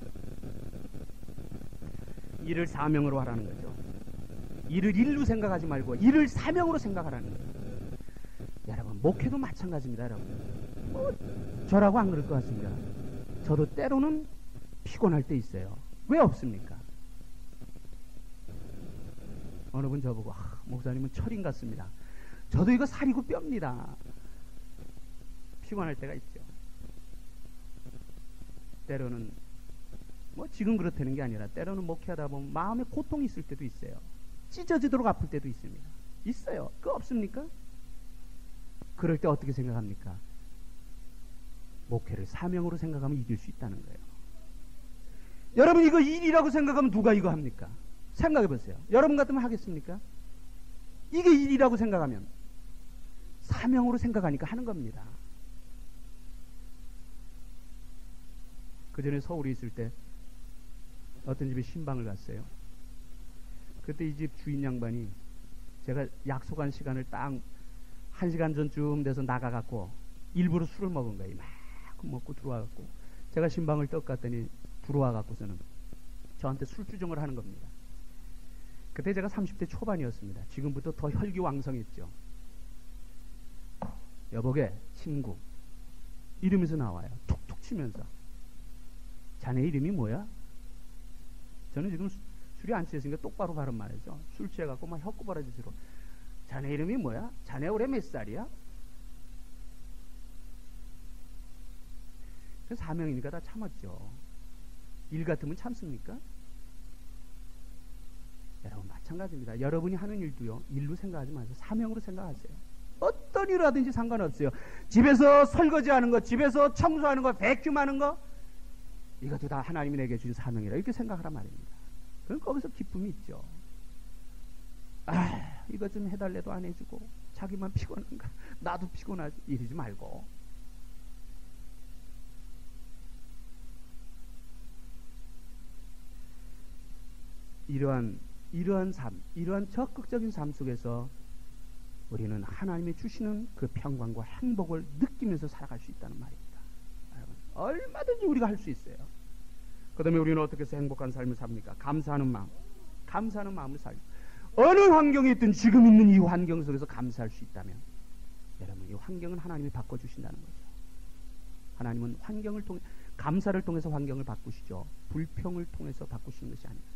일을 사명으로 하라는 거죠. 일을 일로 생각하지 말고 일을 사명으로 생각하라는 거예요. 여러분, 목회도 마찬가지입니다. 여러분, 저라고 안 그럴 것 같습니다. 저도 때로는 피곤할 때 있어요. 왜 없습니까? 어느 분 저보고 목사님은 철인 같습니다. 저도 이거 살이고 뼈입니다. 피곤할 때가 있죠. 때로는 지금 그렇다는 게 아니라 때로는 목회하다 보면 마음에 고통이 있을 때도 있어요. 찢어지도록 아플 때도 있습니다. 있어요. 그거 없습니까? 그럴 때 어떻게 생각합니까? 목회를 사명으로 생각하면 이길 수 있다는 거예요. 여러분, 이거 일이라고 생각하면 누가 이거 합니까? 생각해 보세요. 여러분 같으면 하겠습니까? 이게 일이라고 생각하면 사명으로 생각하니까 하는 겁니다. 그 전에 서울에 있을 때 어떤 집에 신방을 갔어요. 그때 이 집 주인 양반이 제가 약속한 시간을 딱 1시간 전쯤 돼서 나가갖고 일부러 술을 먹은 거예요. 막 먹고 들어와갖고 제가 신방을 떡 갔더니 들어와갖고서는 저한테 술주정을 하는 겁니다. 그때 제가 30대 초반이었습니다. 지금부터 더 혈기왕성했죠. 여보게 친구 이러면서 나와요. 툭툭 치면서. 자네 이름이 뭐야? 저는 지금 술이 안 취했으니까 똑바로 발음 말이죠. 술 취해갖고 막 혀꼬바라지로 자네 이름이 뭐야? 자네 올해 몇 살이야? 그 사명이니까 다 참았죠. 일 같으면 참습니까? 여러분 마찬가지입니다. 여러분이 하는 일도요, 일로 생각하지 마세요. 사명으로 생각하세요. 어떤 일을 하든지 상관없어요. 집에서 설거지하는 거, 집에서 청소하는 거, 백큐하는 거, 이것도 다 하나님이 내게 주신 사명이라 이렇게 생각하란 말입니다. 그럼 거기서 기쁨이 있죠. 이것 좀 해달래도 안 해주고 자기만 피곤한가, 나도 피곤하지, 이러지 말고 이러한 삶, 이러한 적극적인 삶 속에서 우리는 하나님이 주시는 그 평강과 행복을 느끼면서 살아갈 수 있다는 말입니다. 여러분, 얼마든지 우리가 할 수 있어요. 그 다음에 우리는 어떻게 해서 행복한 삶을 삽니까? 감사하는 마음, 감사하는 마음을 살고, 어느 환경에 있든 지금 있는 이 환경 속에서 감사할 수 있다면, 여러분, 이 환경은 하나님이 바꿔주신다는 거죠. 하나님은 환경을 통해, 감사를 통해서 환경을 바꾸시죠. 불평을 통해서 바꾸시는 것이 아니에요.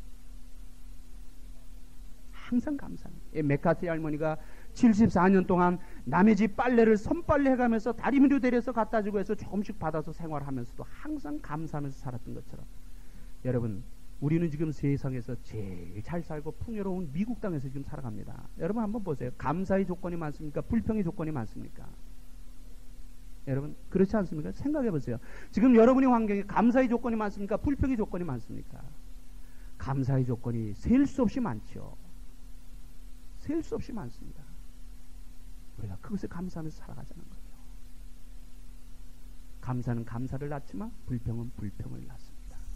항상 감사합니다. 메카티 할머니가 74년 동안 남의 집 빨래를 손빨래 해가면서 다리미로 데려서 갖다 주고 해서 조금씩 받아서 생활하면서도 항상 감사하면서 살았던 것처럼, 여러분, 우리는 지금 세상에서 제일 잘 살고 풍요로운 미국 땅에서 지금 살아갑니다. 여러분 한번 보세요. 감사의 조건이 많습니까? 불평의 조건이 많습니까? 여러분 그렇지 않습니까? 생각해 보세요. 지금 여러분의 환경에 감사의 조건이 많습니까? 불평의 조건이 많습니까? 감사의 조건이 셀 수 없이 많죠. 셀 수 없이 많습니다. 우리가 그것에 감사하면서 살아가자는 거죠. 감사는 감사를 낳지만 불평은 불평을 낳습니다.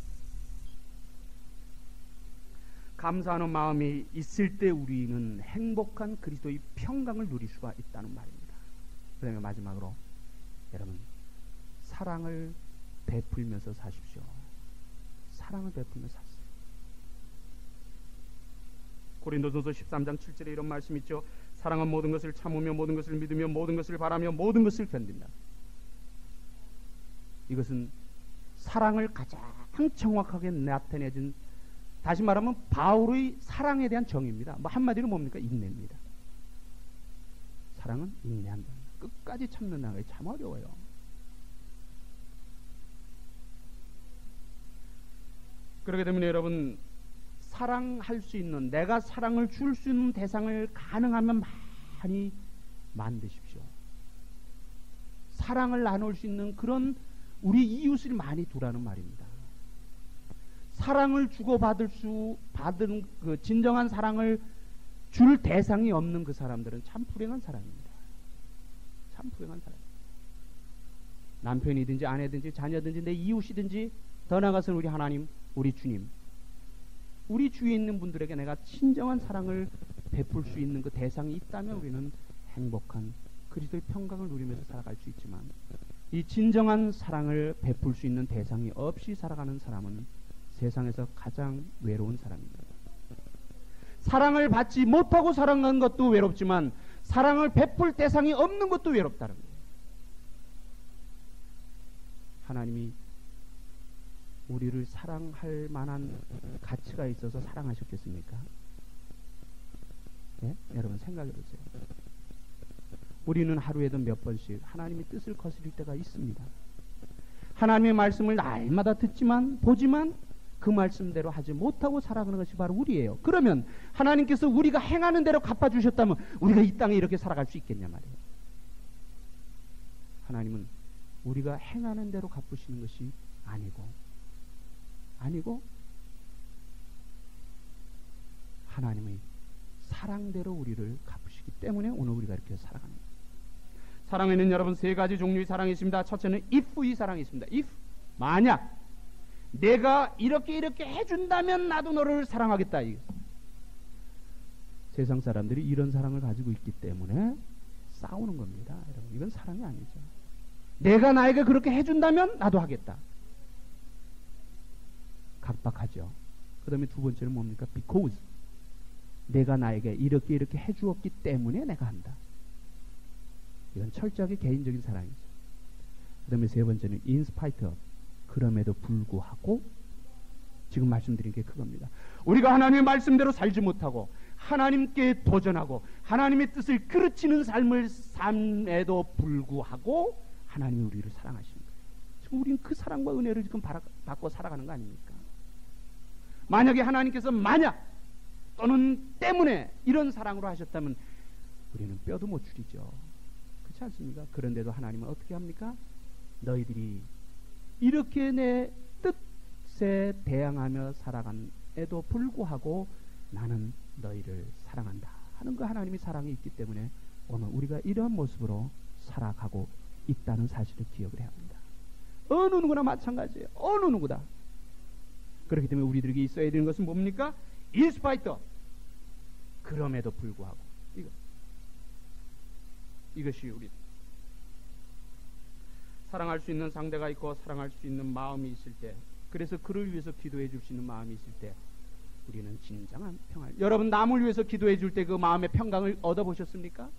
감사하는 마음이 있을 때 우리는 행복한 그리스도의 평강을 누릴 수가 있다는 말입니다. 그 다음에 마지막으로 여러분, 사랑을 베풀면서 사십시오. 사랑을 베풀면서 사십시오. 고린도전서 13장 7절에 이런 말씀이 있죠. 사랑은 모든 것을 참으며 모든 것을 믿으며 모든 것을 바라며 모든 것을 견딘다. 이것은 사랑을 가장 정확하게 나타내준, 다시 말하면 바울의 사랑에 대한 정의입니다. 한마디로 뭡니까? 인내입니다. 사랑은 인내한다. 끝까지 참는다는 게 참 어려워요. 그렇게 되면 여러분, 사랑할 수 있는, 내가 사랑을 줄 수 있는 대상을 가능하면 많이 만드십시오. 사랑을 나눌 수 있는 그런 우리 이웃을 많이 두라는 말입니다. 사랑을 주고받은 그 진정한 사랑을 줄 대상이 없는 그 사람들은 참 불행한 사람입니다. 참 불행한 사람. 남편이든지 아내든지 자녀든지 내 이웃이든지 더 나아가서는 우리 하나님, 우리 주님, 우리 주위에 있는 분들에게 내가 진정한 사랑을 베풀 수 있는 그 대상이 있다면 우리는 행복한 그리스도의 평강을 누리면서 살아갈 수 있지만, 이 진정한 사랑을 베풀 수 있는 대상이 없이 살아가는 사람은 세상에서 가장 외로운 사람입니다. 사랑을 받지 못하고 살아가는 것도 외롭지만 사랑을 베풀 대상이 없는 것도 외롭다는 거예요. 하나님이 우리를 사랑할 만한 가치가 있어서 사랑하셨겠습니까? 예? 여러분 생각해 보세요. 우리는 하루에도 몇 번씩 하나님의 뜻을 거스릴 때가 있습니다. 하나님의 말씀을 날마다 듣지만 보지만 그 말씀대로 하지 못하고 살아가는 것이 바로 우리예요. 그러면 하나님께서 우리가 행하는 대로 갚아주셨다면 우리가 이 땅에 이렇게 살아갈 수 있겠냐 말이에요. 하나님은 우리가 행하는 대로 갚으시는 것이 아니고 하나님의 사랑대로 우리를 갚으시기 때문에 오늘 우리가 이렇게 살아가는 거예요. 사랑에는 여러분 세 가지 종류의 사랑이 있습니다. 첫째는 if의 사랑이 있습니다. if, 만약 내가 이렇게 해준다면 나도 너를 사랑하겠다. 세상 사람들이 이런 사랑을 가지고 있기 때문에 싸우는 겁니다. 여러분, 이건 사랑이 아니죠. 내가 나에게 그렇게 해준다면 나도 하겠다. 각박하죠. 그 다음에 두 번째는 뭡니까? because, 내가 나에게 이렇게 해주었기 때문에 내가 한다. 이건 철저하게 개인적인 사랑이죠. 그 다음에 세 번째는 in spite of, 그럼에도 불구하고, 지금 말씀드린 게 그겁니다. 우리가 하나님의 말씀대로 살지 못하고 하나님께 도전하고 하나님의 뜻을 그르치는 삶에도 불구하고 하나님이 우리를 사랑하시는 거예요. 지금 우리는 그 사랑과 은혜를 지금 받고 살아가는 거 아닙니까? 만약에 하나님께서 만약 또는 때문에 이런 사랑으로 하셨다면 우리는 뼈도 못 추리죠. 그렇지 않습니까? 그런데도 하나님은 어떻게 합니까? 너희들이 이렇게 내 뜻에 대항하며 살아간에도 불구하고 나는 너희를 사랑한다 하는 그 하나님의 사랑이 있기 때문에 오늘 우리가 이러한 모습으로 살아가고 있다는 사실을 기억을 해야 합니다. 어느 누구나 마찬가지예요. 어느 누구다. 그렇기 때문에 우리들에게 있어야 되는 것은 뭡니까? in spite of, 그럼에도 불구하고, 이것이 우리 사랑할 수 있는 상대가 있고 사랑할 수 있는 마음이 있을 때, 그래서 그를 위해서 기도해 줄 수 있는 마음이 있을 때 우리는 진정한 평안을, 여러분 남을 위해서 기도해 줄 때 그 마음의 평강을 얻어보셨습니까?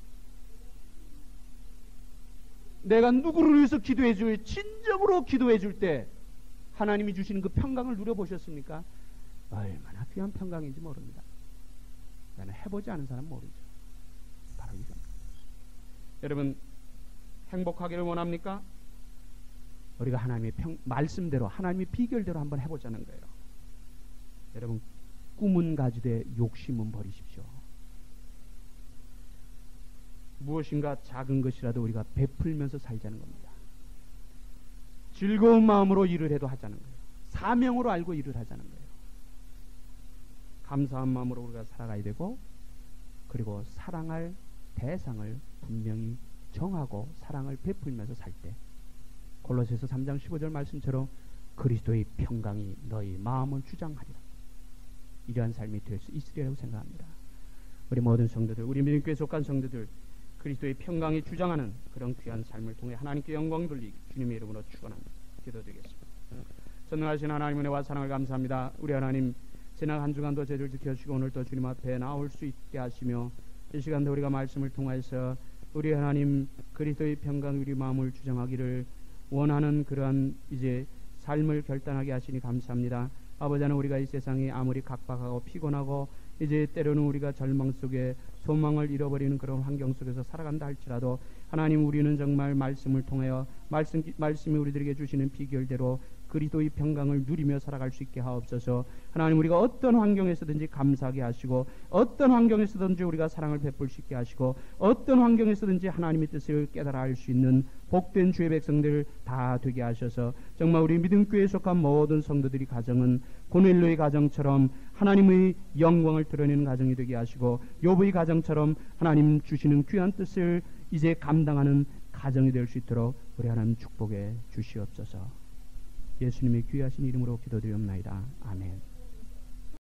내가 누구를 위해서 기도해 줄, 진정으로 기도해 줄 때 하나님이 주시는 그 평강을 누려보셨습니까? 얼마나 귀한 평강인지 모릅니다. 나는 해보지 않은 사람 모르죠. 바로 이겁니다. 여러분 행복하기를 원합니까? 우리가 하나님의 말씀대로, 하나님의 비결대로 한번 해보자는 거예요. 여러분 꿈은 가지되 욕심은 버리십시오. 무엇인가 작은 것이라도 우리가 베풀면서 살자는 겁니다. 즐거운 마음으로 일을 해도 하자는 거예요. 사명으로 알고 일을 하자는 거예요. 감사한 마음으로 우리가 살아가야 되고, 그리고 사랑할 대상을 분명히 정하고 사랑을 베풀면서 살 때 골로새서 3장 15절 말씀처럼 그리스도의 평강이 너희 마음을 주장하리라. 이러한 삶이 될 수 있으리라고 생각합니다. 우리 모든 성도들, 우리 믿음교회에 속한 성도들, 그리스도의 평강이 주장하는 그런 귀한 삶을 통해 하나님께 영광 돌리기 주님의 이름으로 축원합니다. 기도드리겠습니다. 전능하신 하나님 은혜와 사랑을 감사합니다. 우리 하나님, 지난 한 주간도 저희를 지켜주시고 오늘도 주님 앞에 나올 수 있게 하시며 이 시간도 우리가 말씀을 통해서 우리 하나님 그리스도의 평강이 우리 마음을 주장하기를 원하는 그러한 이제 삶을 결단하게 하시니 감사합니다. 아버지 하나님, 우리가 이 세상이 아무리 각박하고 피곤하고 이제 때로는 우리가 절망 속에 소망을 잃어버리는 그런 환경 속에서 살아간다 할지라도 하나님, 우리는 정말 말씀을 통하여 말씀이 우리들에게 주시는 비결대로 그리스도의 평강을 누리며 살아갈 수 있게 하옵소서. 하나님, 우리가 어떤 환경에서든지 감사하게 하시고 어떤 환경에서든지 우리가 사랑을 베풀 수 있게 하시고 어떤 환경에서든지 하나님의 뜻을 깨달아 알 수 있는 복된 주의 백성들 다 되게 하셔서 정말 우리 믿음교회에 속한 모든 성도들이 가정은 고넬료의 가정처럼 하나님의 영광을 드러내는 가정이 되게 하시고 욥의 가정처럼 하나님 주시는 귀한 뜻을 이제 감당하는 가정이 될 수 있도록 우리 하나님 축복해 주시옵소서. 예수님의 귀하신 이름으로 기도드리옵나이다. 아멘.